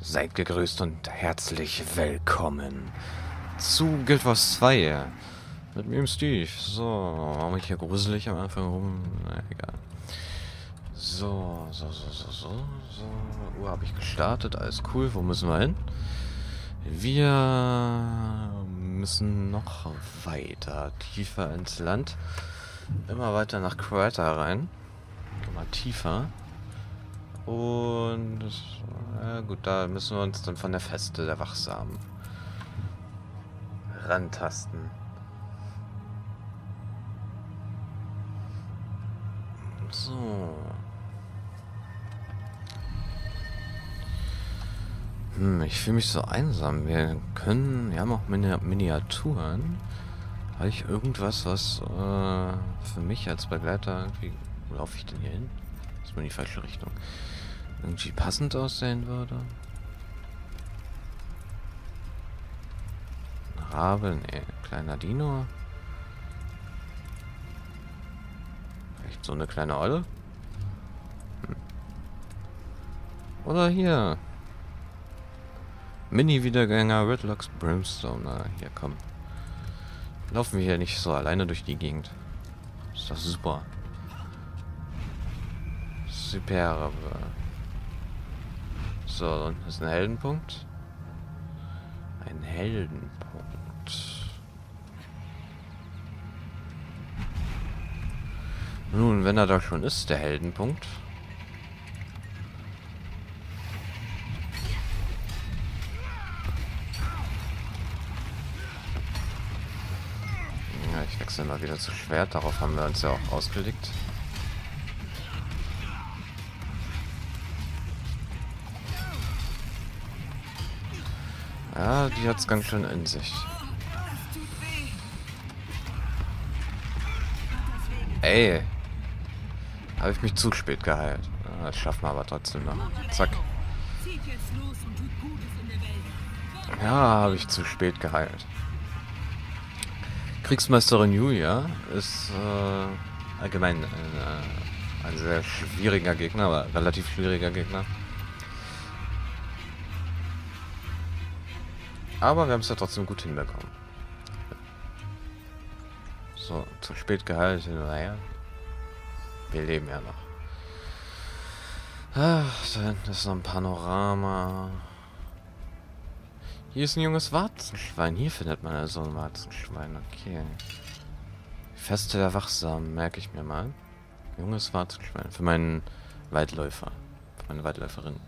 Seid gegrüßt und herzlich willkommen zu Guild Wars 2 mit mir, Steve. So, warum ich hier gruselig am Anfang rum? Na, egal. So. Habe ich gestartet, alles cool. Wo müssen wir hin? Wir müssen noch weiter, tiefer ins Land. Immer weiter nach Krita rein. Immer tiefer. Und gut, da müssen wir uns dann von der Feste der Wachsamen rantasten. So. Ich fühle mich so einsam. Wir haben auch Miniaturen. Habe ich irgendwas, was für mich als Begleiter irgendwie... Wo laufe ich denn hier hin? Das ist mir in die falsche Richtung. Irgendwie passend aussehen würde. Ein Rabe, nee, kleiner Dino. Vielleicht so eine kleine Olle. Oder hier. Mini-Wiedergänger Redlocks Brimstone. Na, hier, komm. Laufen wir hier nicht so alleine durch die Gegend. Ist doch super. Super. So, und ist ein Heldenpunkt. Ein Heldenpunkt. Nun, wenn er da schon ist, der Heldenpunkt. Ja, ich wechsle mal wieder zu Schwert. Darauf haben wir uns ja auch ausgelegt. Ja, die hat's ganz schön in sich. Ey. Habe ich mich zu spät geheilt. Das schaffen wir aber trotzdem noch. Zack. Ja, habe ich zu spät geheilt. Kriegsmeisterin Julia ist allgemein ein sehr schwieriger Gegner, aber relativ schwieriger Gegner. Aber wir haben es ja trotzdem gut hinbekommen. So, zu spät geheilt. Naja. Wir leben ja noch. Ach, da hinten ist noch ein Panorama. Hier ist ein junges Warzenschwein. Hier findet man ja so ein Warzenschwein. Okay. Feste der Wachsamen, merke ich mir mal. Junges Warzenschwein. Für meinen Waldläufer. Für meine Waldläuferin.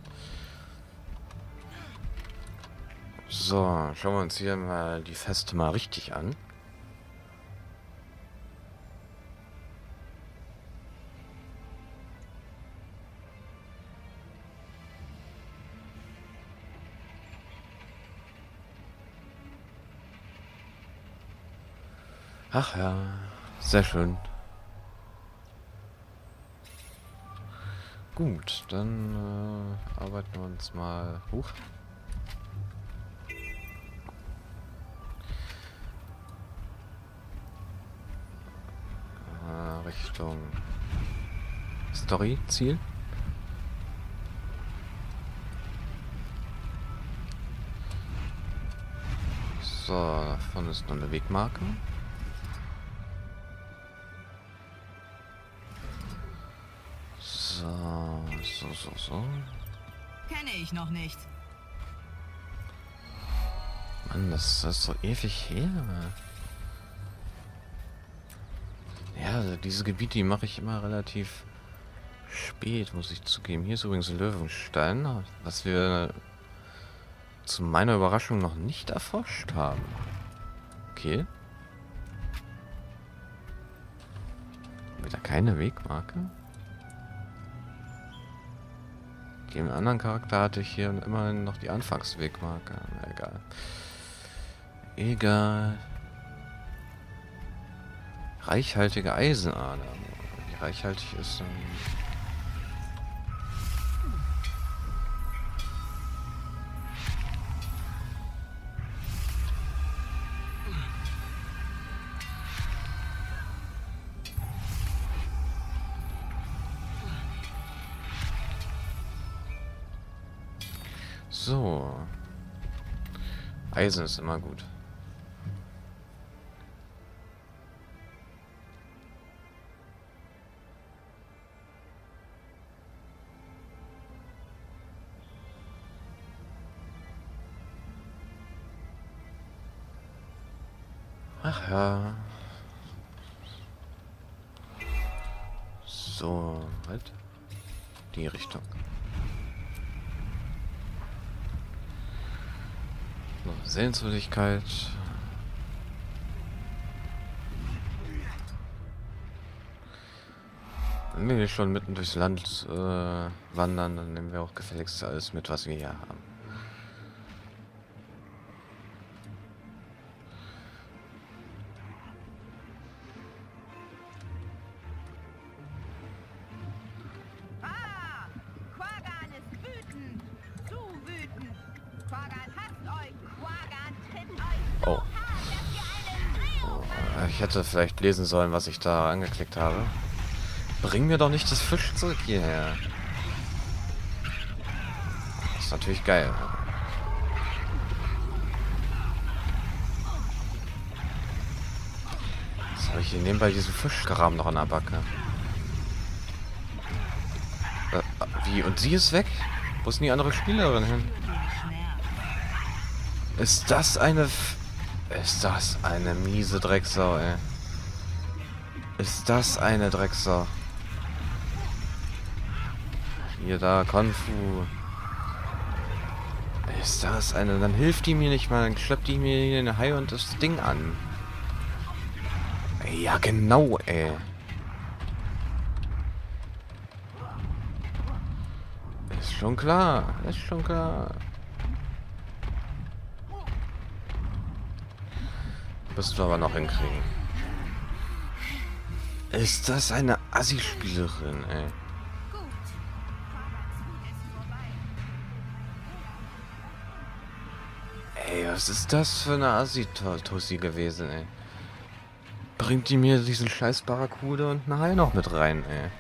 So, schauen wir uns hier mal die Feste mal richtig an. Ach ja, sehr schön. Gut, dann arbeiten wir uns mal hoch. Richtung Story-Ziel. So, davon ist noch eine Wegmarke. So. Kenne ich noch nicht. Mann, das ist so ewig her. Ja, also diese Gebiete, die mache ich immer relativ spät, muss ich zugeben. Hier ist übrigens Löwenstein, was wir zu meiner Überraschung noch nicht erforscht haben. Okay. Wieder keine Wegmarke. Dem anderen Charakter hatte ich hier immerhin noch die Anfangswegmarke. Na, egal. Egal. Reichhaltige Eisenader. Wie reichhaltig ist So. Eisen ist immer gut. Ach ja. So, halt. Die Richtung. So, Sehenswürdigkeit. Wenn wir schon mitten durchs Land wandern, dann nehmen wir auch gefälligst alles mit, was wir hier haben. Quaggan ist wütend! Zu wütend! Quaggan hasst euch! Quaggan tritt euch so Oh. hart, dass ihr einen Dreh Ich hätte vielleicht lesen sollen, was ich da angeklickt habe. Bring mir doch nicht das Fischzeug hierher. Das ist natürlich geil. Jetzt habe ich hier nebenbei diesen Fischkram noch an der Backe. Wie? Und sie ist weg? Wo ist denn die andere Spielerin hin? Ist das eine... Ist das eine miese Drecksau, ey. Ist das eine Drecksau. Hier, da, Konfu. Ist das eine... Dann hilft die mir nicht mal. Dann schleppt die mir hier den Hai und das Ding an. Ja, genau, ey. Ist schon klar. Ist schon klar. Wirst du aber noch hinkriegen. Ist das eine Assi-Spielerin, ey? Ey, was ist das für eine Assi-Tussi gewesen, ey? Bringt die mir diesen scheiß Barracuda und einen Hai noch mit rein, ey?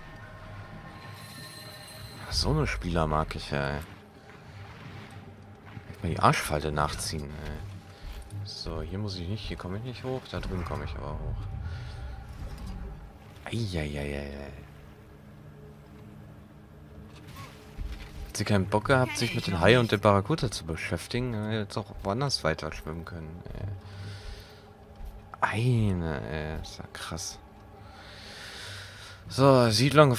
So eine Spieler mag ich ja, ey. Ich mal die Arschfalte nachziehen, ey. So, hier muss ich nicht, hier komme ich nicht hoch, da drüben komme ich aber hoch. Eieieiei. Hat sie keinen Bock gehabt, sich mit den Hai und dem Barracuda zu beschäftigen? Jetzt auch woanders weiter schwimmen können, ey. Ist ja krass. So, Siedlung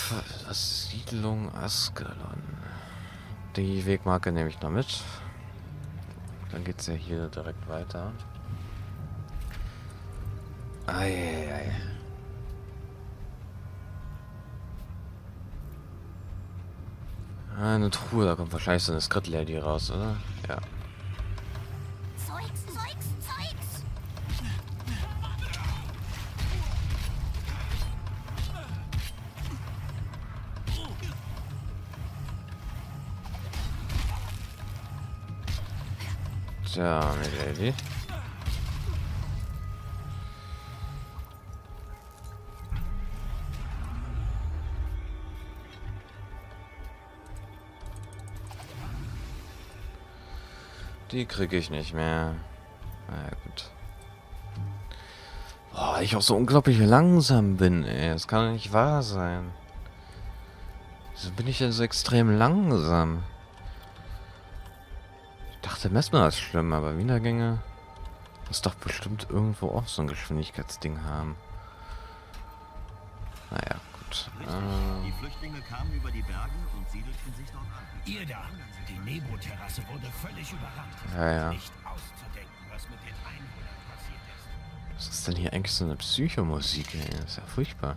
Askelon. Die Wegmarke nehme ich noch mit. Dann geht's ja hier direkt weiter. Eieiei. Eine Truhe, da kommt wahrscheinlich so eine Skrit-Lady raus, oder? Ja. Zeugs! Tja, Milady. Die kriege ich nicht mehr. Na ja, gut. Boah, weil ich auch so unglaublich langsam bin, ey. Das kann doch nicht wahr sein. Wieso bin ich denn so extrem langsam? Ich dachte, Messmer ist schlimm, aber Wiedergänge muss doch bestimmt irgendwo auch so ein Geschwindigkeitsding haben. Naja, gut. Die Flüchtlinge kamen über die Berge und siedelten sich dort an. Ihr da, die Nebo-Terrasse wurde völlig überrannt. Ja. Nicht auszudenken, was mit den Einwohnern passiert ist. Was ist denn hier eigentlich so eine Psychomusik, ey? Das ist ja furchtbar.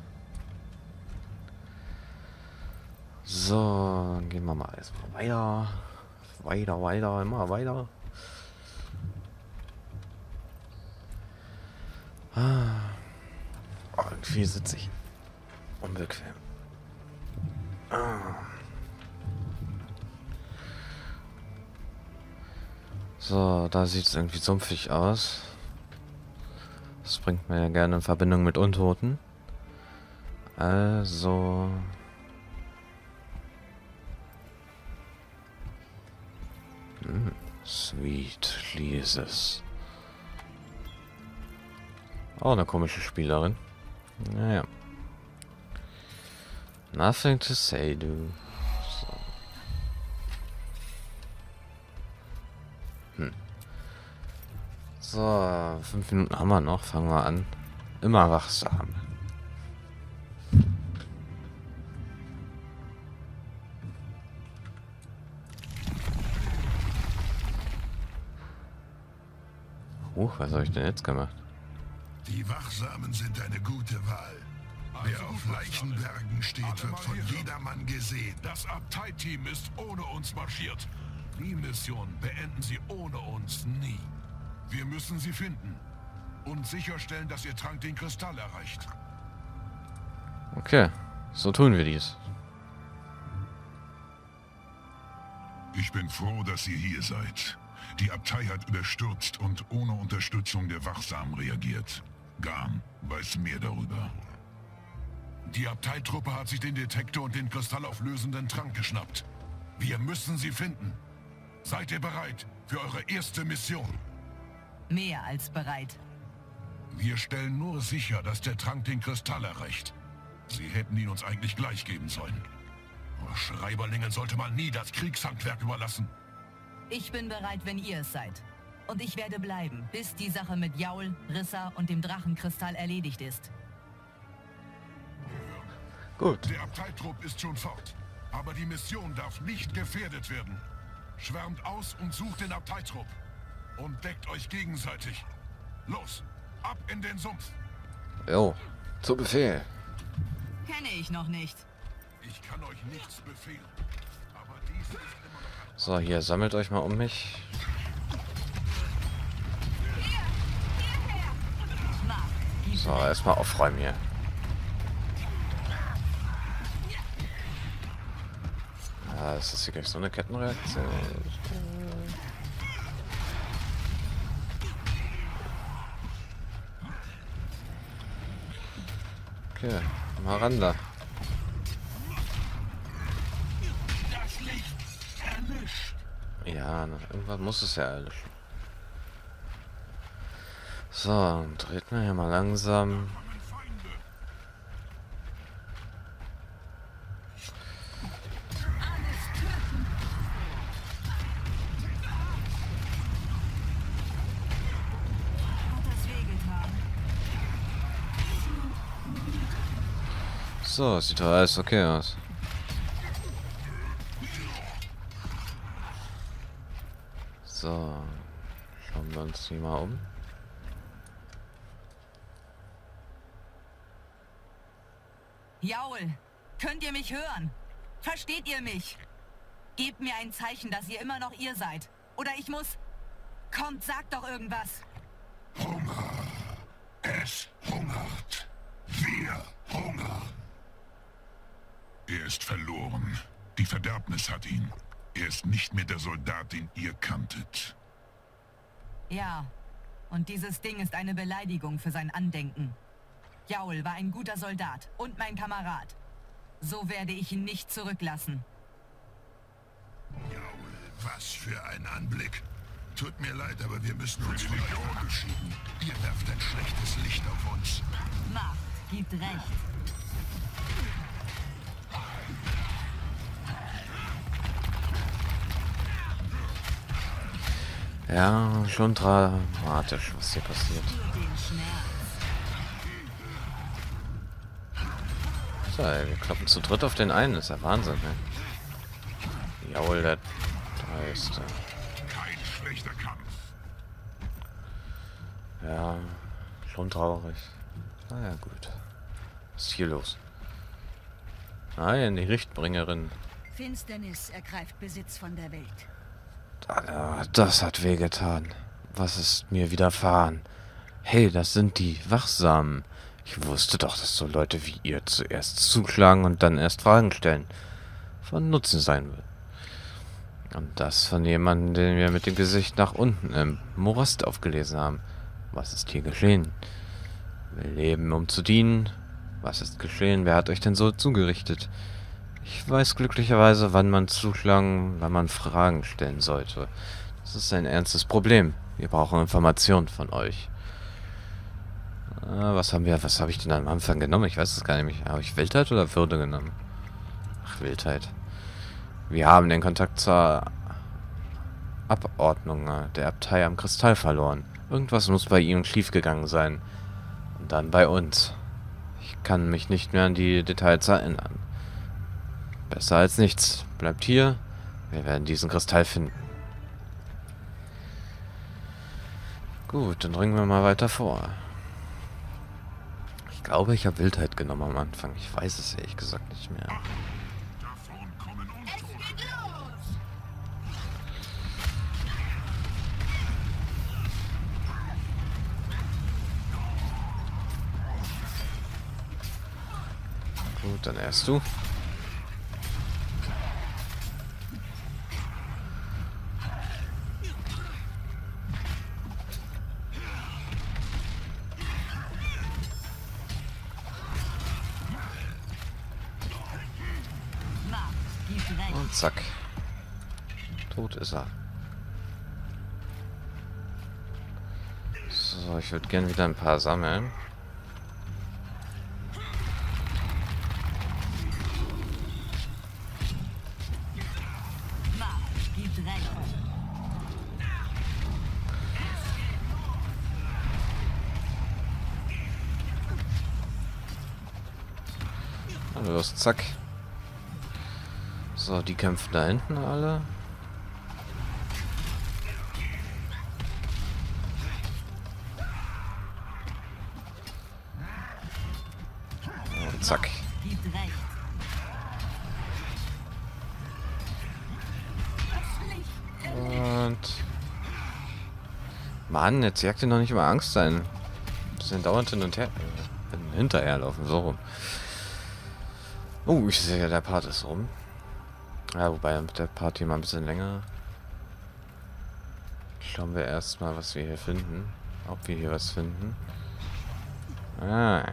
So, dann gehen wir mal erstmal weiter. Weiter, immer weiter. Oh, irgendwie sitze ich unbequem. So, da sieht es irgendwie sumpfig aus. Das bringt mir ja gerne in Verbindung mit Untoten. Also... Sweet Jesus. Auch eine komische Spielerin. Naja. Nothing to say, du. So, 5 Minuten haben wir noch. Fangen wir an. Immer wachsam. Was habe ich denn jetzt gemacht? Die Wachsamen sind eine gute Wahl. Wer auf Leichenbergen steht, wird von jedermann gesehen. Das Abtei-Team ist ohne uns marschiert. Die Mission beenden sie ohne uns nie. Wir müssen sie finden und sicherstellen, dass ihr Trank den Kristall erreicht. Okay, so tun wir dies. Ich bin froh, dass ihr hier seid. Die Abtei hat überstürzt und ohne Unterstützung der Wachsamen reagiert. Garm weiß mehr darüber. Die Abteitruppe hat sich den Detektor und den kristallauflösenden Trank geschnappt. Wir müssen sie finden. Seid ihr bereit für eure erste Mission? Mehr als bereit. Wir stellen nur sicher, dass der Trank den Kristall erreicht. Sie hätten ihn uns eigentlich gleich geben sollen. Schreiberlingen sollte man nie das Kriegshandwerk überlassen. Ich bin bereit, wenn ihr es seid. Und ich werde bleiben, bis die Sache mit Jaul, Rissa und dem Drachenkristall erledigt ist. Gut. Der Abteitrupp ist schon fort. Aber die Mission darf nicht gefährdet werden. Schwärmt aus und sucht den Abteitrupp. Und deckt euch gegenseitig. Los, ab in den Sumpf. Jo, zu Befehl. Kenne ich noch nicht. Ich kann euch nichts befehlen. Aber dies ist immer noch... So, hier, sammelt euch mal um mich. So, erstmal aufräumen hier. Ah, ist das hier gleich so eine Kettenreaktion? Okay, mal ran da. Ja, irgendwas muss es ja erlischen. So, dreht man hier mal langsam. So, sieht doch alles okay aus. So, schauen wir uns die mal um. Jaul, könnt ihr mich hören? Versteht ihr mich? Gebt mir ein Zeichen, dass ihr immer noch ihr seid. Oder ich muss... Kommt, sagt doch irgendwas. Hunger. Es hungert. Wir hungern. Er ist verloren. Die Verderbnis hat ihn. Er ist nicht mehr der Soldat, den ihr kanntet. Ja, und dieses Ding ist eine Beleidigung für sein Andenken. Jaul war ein guter Soldat und mein Kamerad. So werde ich ihn nicht zurücklassen. Jaul, was für ein Anblick. Tut mir leid, aber wir müssen uns von euch verabschieden. Ihr werft ein schlechtes Licht auf uns. Macht, gibt recht. Ja, schon dramatisch, was hier passiert. So, ey, wir kloppen zu dritt auf den einen, das ist ja Wahnsinn, ne? Jawohl, der Dreiste. Kein schlechter Kampf. Ja, schon traurig. Naja, gut. Was ist hier los? Nein, die Richtbringerin. Finsternis ergreift Besitz von der Welt. Das hat wehgetan. Was ist mir widerfahren? Hey, das sind die Wachsamen. Ich wusste doch, dass so Leute wie ihr zuerst zuschlagen und dann erst Fragen stellen. Von Nutzen sein will. Und das von jemandem, den wir mit dem Gesicht nach unten im Morast aufgelesen haben. Was ist hier geschehen? Wir leben, um zu dienen. Was ist geschehen? Wer hat euch denn so zugerichtet? Ich weiß glücklicherweise, wann man zuschlagen, wann man Fragen stellen sollte. Das ist ein ernstes Problem. Wir brauchen Informationen von euch. Was habe ich denn am Anfang genommen? Ich weiß es gar nicht mehr. Habe ich Wildheit oder Würde genommen? Ach, Wildheit. Wir haben den Kontakt zur Abordnung der Abtei am Kristall verloren. Irgendwas muss bei ihm schiefgegangen sein. Und dann bei uns. Ich kann mich nicht mehr an die Details erinnern. Besser als nichts. Bleibt hier. Wir werden diesen Kristall finden. Gut, dann dringen wir mal weiter vor. Ich glaube, ich habe Wildheit genommen am Anfang. Ich weiß es ehrlich gesagt nicht mehr. Davon kommen Es geht los! Gut, dann erst du. Und zack. Tot ist er. So, ich würde gerne wieder ein paar sammeln. Los, zack. So, die kämpfen da hinten alle. Und zack. Und... Mann, jetzt jagt ihr noch nicht immer Angst ein. Wir sind dauernd hin und her. Hinterherlaufen, so rum. Oh, ich sehe ja, der Part ist rum. Ja, wobei der Part hier mal ein bisschen länger. Schauen wir erstmal, was wir hier finden. Ob wir hier was finden. Ah.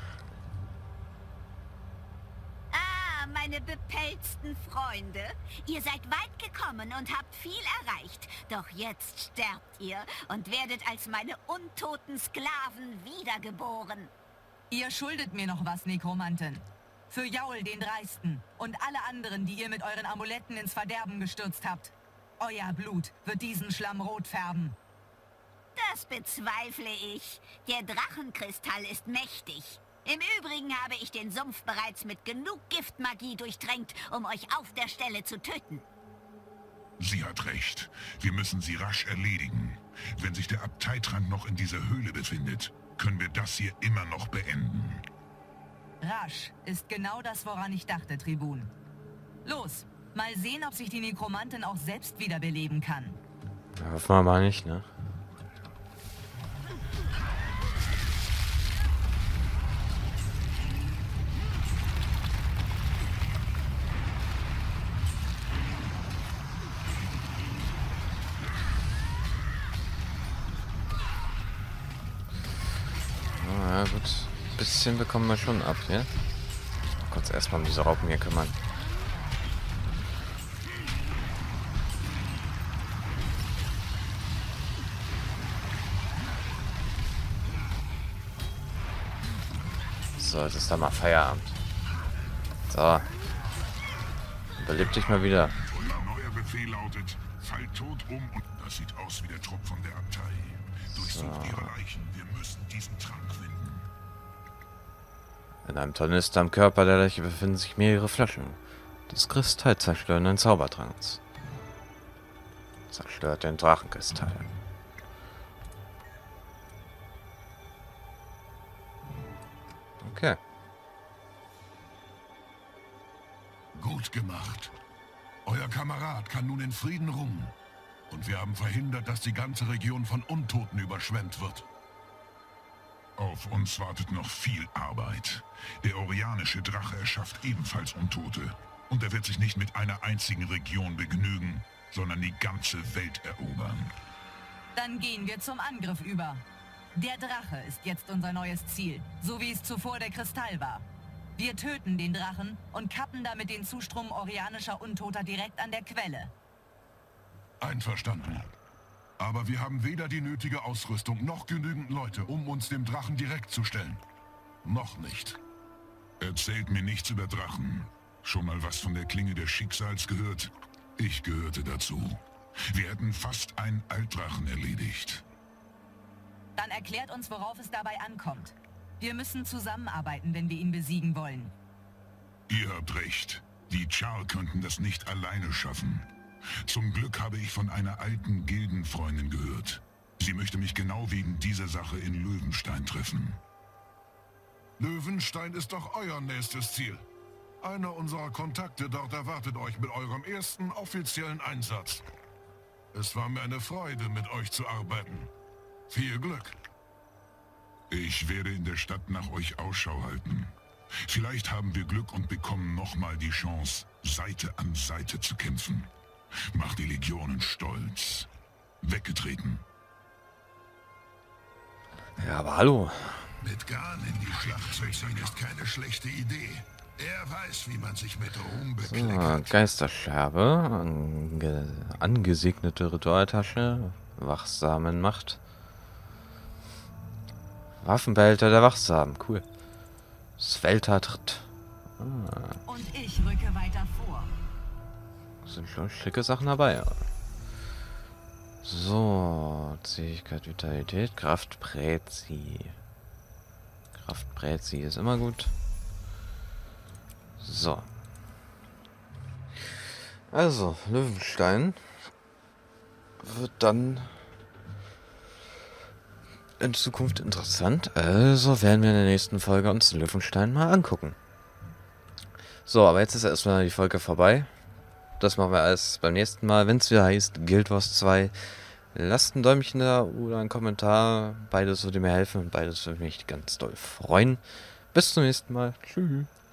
Ah, meine bepelzten Freunde. Ihr seid weit gekommen und habt viel erreicht. Doch jetzt sterbt ihr und werdet als meine untoten Sklaven wiedergeboren. Ihr schuldet mir noch was, Nekromanten. Für Jaul den Dreisten und alle anderen, die ihr mit euren Amuletten ins Verderben gestürzt habt. Euer Blut wird diesen Schlamm rot färben. Das bezweifle ich. Der Drachenkristall ist mächtig. Im Übrigen habe ich den Sumpf bereits mit genug Giftmagie durchtränkt, um euch auf der Stelle zu töten. Sie hat recht. Wir müssen sie rasch erledigen. Wenn sich der Abteitrank noch in dieser Höhle befindet, können wir das hier immer noch beenden. Rasch ist genau das, woran ich dachte, Tribun. Los, mal sehen, ob sich die Nekromantin auch selbst wiederbeleben kann. Ja, hoffen wir mal nicht, ne? Ja, gut. Ein bisschen bekommen wir schon ab, ja? Kurz erstmal um diese Raupen hier kümmern. So, jetzt ist da mal Feierabend. So. Überlebt dich mal wieder. Unser neuer Befehl lautet, fall tot um und das sieht aus wie der Trupp von der Abtei. Durchsucht ihre Leichen, wir müssen diesen Trank finden. In einem Tornister am Körper der Leiche befinden sich mehrere Flaschen des kristallzerstörenden Zaubertranks. Zerstört den Drachenkristall. Okay. Gut gemacht. Euer Kamerad kann nun in Frieden ruhen. Und wir haben verhindert, dass die ganze Region von Untoten überschwemmt wird. Auf uns wartet noch viel Arbeit. Der orianische Drache erschafft ebenfalls Untote. Und er wird sich nicht mit einer einzigen Region begnügen, sondern die ganze Welt erobern. Dann gehen wir zum Angriff über. Der Drache ist jetzt unser neues Ziel, so wie es zuvor der Kristall war. Wir töten den Drachen und kappen damit den Zustrom orianischer Untoter direkt an der Quelle. Einverstanden. Aber wir haben weder die nötige Ausrüstung noch genügend Leute, um uns dem Drachen direkt zu stellen. Noch nicht. Erzählt mir nichts über Drachen. Schon mal was von der Klinge des Schicksals gehört? Ich gehörte dazu. Wir hätten fast einen Altdrachen erledigt. Dann erklärt uns, worauf es dabei ankommt. Wir müssen zusammenarbeiten, wenn wir ihn besiegen wollen. Ihr habt recht. Die Char könnten das nicht alleine schaffen. Zum Glück habe ich von einer alten Gildenfreundin gehört. Sie möchte mich genau wegen dieser Sache in Löwenstein treffen. Löwenstein ist doch euer nächstes Ziel. Einer unserer Kontakte dort erwartet euch mit eurem ersten offiziellen Einsatz. Es war mir eine Freude, mit euch zu arbeiten. Viel Glück. Ich werde in der Stadt nach euch Ausschau halten. Vielleicht haben wir Glück und bekommen nochmal die Chance, Seite an Seite zu kämpfen. Macht die Legionen stolz. Weggetreten. Ja, aber hallo. Mit Garn in die Schlacht zu ziehen ist keine schlechte Idee. Er weiß, wie man sich mit Ruhm bekleckert. So, Geisterscherbe, angesegnete Ritualtasche, Wachsamenmacht. Waffenbehälter der Wachsamen, cool. Svelta-Tritt. Und ich rücke weiter vor. Sind schon schicke Sachen dabei, ja. So, Zähigkeit, Vitalität, Kraft, Prezi. Kraft, Prezi ist immer gut. So. Also, Löwenstein wird dann in Zukunft interessant. Also werden wir in der nächsten Folge uns Löwenstein mal angucken. So, aber jetzt ist erstmal die Folge vorbei. Das machen wir alles beim nächsten Mal, wenn es wieder heißt Guild Wars 2. Lasst ein Däumchen da oder einen Kommentar. Beides würde mir helfen und beides würde mich ganz doll freuen. Bis zum nächsten Mal. Tschüss.